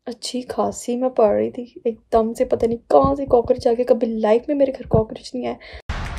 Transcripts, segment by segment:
अच्छी खासी मैं पढ़ रही थी, एकदम से पता नहीं कहाँ से कॉकरोच आ गया। कभी लाइफ में मेरे घर कॉकरोच नहीं आया।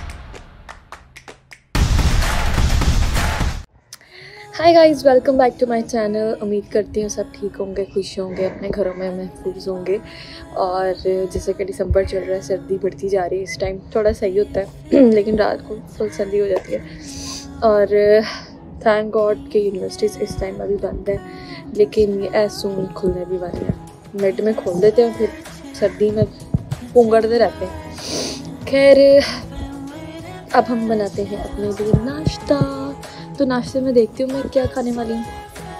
Hi guys, welcome back to my channel. उम्मीद करती हूँ सब ठीक होंगे, खुश होंगे, अपने घरों में महफूज होंगे। और जैसे कि दिसंबर चल रहा है, सर्दी बढ़ती जा रही है। इस टाइम थोड़ा सही होता है लेकिन रात को फुल सर्दी हो जाती है। और थैंक गॉड कि यूनिवर्सिटीज़ इस टाइम अभी बंद है, लेकिन ये एज सून खुलने भी वाली है। मिड में खोल देते हैं, फिर सर्दी में पूंगड़ते रहते हैं। खैर, अब हम बनाते हैं अपने लिए नाश्ता। तो नाश्ते में देखती हूँ मैं क्या खाने वाली हूँ।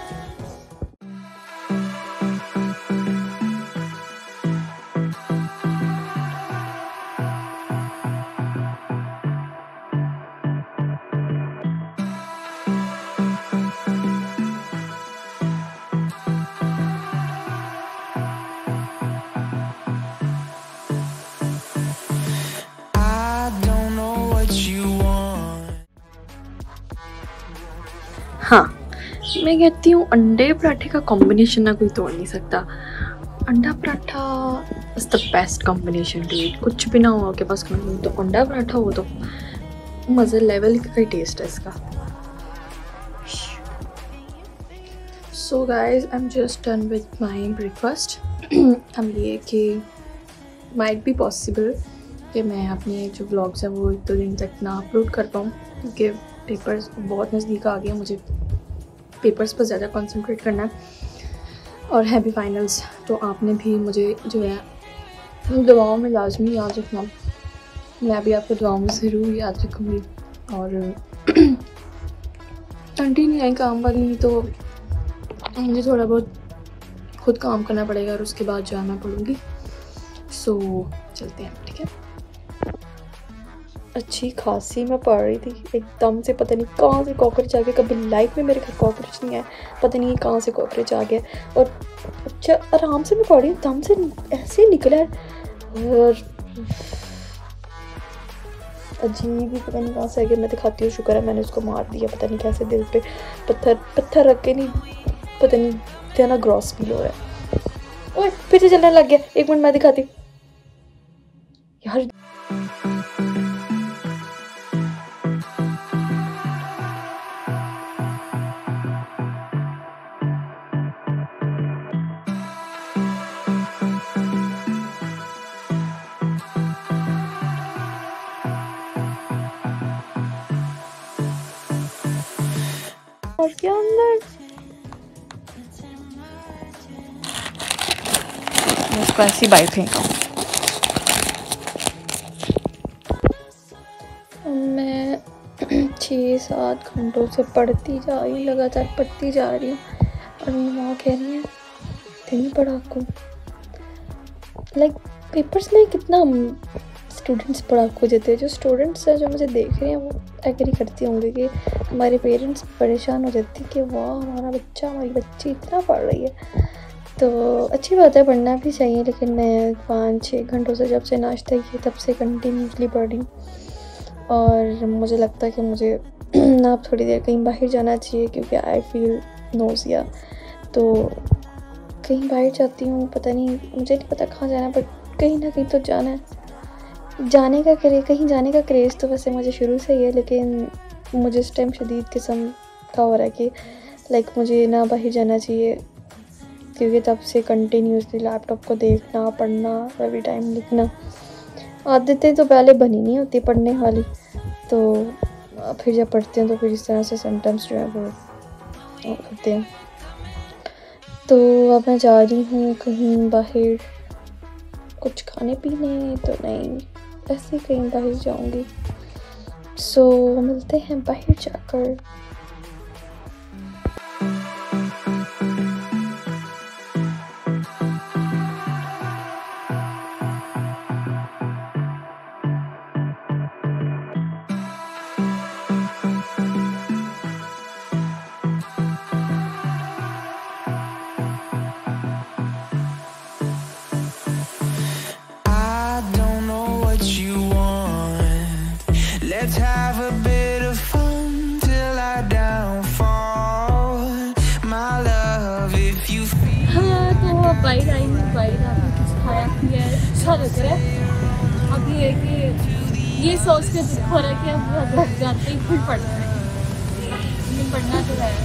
हाँ, मैं कहती हूँ अंडे पराठे का कॉम्बिनेशन ना कोई तोड़ नहीं सकता। Anda paratha is the best combination to eat. कुछ भी ना हो आपके पास खाने, तो अंडा पराठा हो तो मज़े लेवल का टेस्ट है इसका। So guys, I am just done with my breakfast. हम ये कि माइट बी पॉसिबल कि मैं अपने जो व्लॉग्स हैं वो 1-2 दिन तक ना अपलोड कर पाऊँ, क्योंकि पेपर्स बहुत नज़दीक आ गए। मुझे पेपर्स पर ज़्यादा कंसंट्रेट करना है और है भी फाइनल्स। तो आपने भी मुझे जो है दुआओं में लाजमी याद रखना। मैं भी आपको दुआओं में ज़रूर याद रखूँगी। और आंटी नहीं आई काम वाली, तो मुझे थोड़ा बहुत खुद काम करना पड़ेगा और उसके बाद जो है मैं पढ़ूँगी। सो चलते हैं, ठीक है। अच्छी खासी मैं पढ़ रही थी, एकदम से पता नहीं कहाँ से कॉकरोच आ गया। कभी लाइफ में मेरे घर कॉकरोच नहीं आया, पता नहीं कहाँ से कॉकरोच आ गया। और अच्छा आराम से मैं पढ़ रही हूँ, दम से ऐसे निकला है और अजीब ही पता नहीं कहाँ से आ गया। मैं दिखाती हूँ, शुक्र है मैंने उसको मार दिया। पता नहीं कैसे दिल पे पत्थर रख के, नहीं पता नहीं इतना ग्रॉस फील हो रहा है। ओए फिर से चलने लग गया। 1 मिनट मैं दिखाती हूँ यार। और क्या अंदर उसको ऐसी बाइक फेंका। मैं 6-7 घंटों से पढ़ती जा रही हूँ, लगातार पढ़ती जा रही हूँ। और माँ कह रही है नहीं पढ़ा आपको। लाइक पेपर्स में कितना स्टूडेंट्स पढ़ाकू देते हैं। जो स्टूडेंट्स हैं जो मुझे देख रहे हैं वो एग्री करती होंगे कि हमारे पेरेंट्स परेशान हो जाते हैं कि वाह हमारा बच्चा, हमारी बच्ची इतना पढ़ रही है। तो अच्छी बात है, पढ़ना भी चाहिए, लेकिन मैं 5-6 घंटों से जब से नाश्ता किया तब से कंटिन्यूसली पढ़ रही हूँ। और मुझे लगता है कि मुझे ना अब थोड़ी देर कहीं बाहर जाना चाहिए, क्योंकि आई फील नोज़िया। तो कहीं बाहर जाती हूँ, पता नहीं, मुझे नहीं पता कहाँ जाना है, बट कहीं ना कहीं तो जाना है। कहीं जाने का क्रेज़ तो वैसे मुझे शुरू से ही है, लेकिन मुझे इस टाइम शदीद किस्म का हो रहा है कि लाइक मुझे ना बाहर जाना चाहिए, क्योंकि तब से कंटिन्यूसली लैपटॉप को देखना, पढ़ना, एवरी टाइम लिखना, आदतें तो पहले बनी नहीं होती पढ़ने वाली। तो फिर जब पढ़ते हैं तो फिर इस तरह से सिम्टम्स जो है वो होते हैं। तो अब मैं जा रही हूँ कहीं बाहर कुछ खाने पीने, तो नहीं, ऐसे ही कहीं बाहर जाऊँगी। सो मिलते हैं बाहर जाकर। Let's have a bit of fun till I बाहर आई हूँ, बाहर आके कुछ खाया पिया है, अच्छा लग रहा है। अब ये है कि ये सोच के दुख हो रहा है कि अब घर जाते ही फिर पढ़ना है, लेकिन पढ़ना तो है।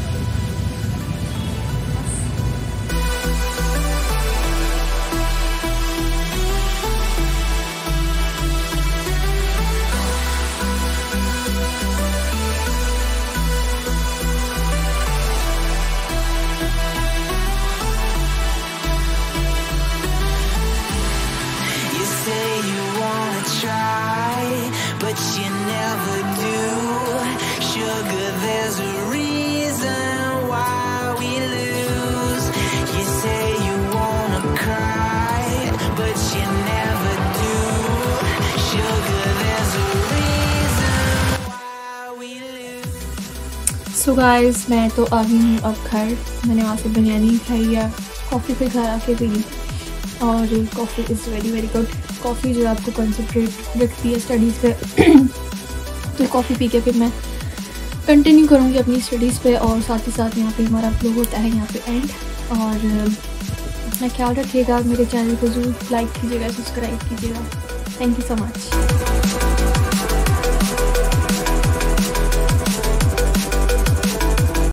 But you never do. Sugar, there's a reason why we lose. You say you wanna cry, but you never do. Sugar, there's a reason why we lose. So guys, मैं तो आ गई हूँ अब घर। मैंने वहाँ से बिरयानी खाई है, कॉफ़ी पे घर आके पी, और coffee is very very good. Coffee जो है आपको कंसंट्रेट रखती है स्टडीज़ पे। तो कॉफ़ी पी के फिर मैं कंटिन्यू करूँगी अपनी स्टडीज़ पे, और साथ ही साथ यहाँ पे हमारा व्लॉग होता है यहाँ पे एंड। और अपना ख्याल रखिएगा, मेरे चैनल को ज़रूर लाइक कीजिएगा, सब्सक्राइब कीजिएगा। Thank you so much.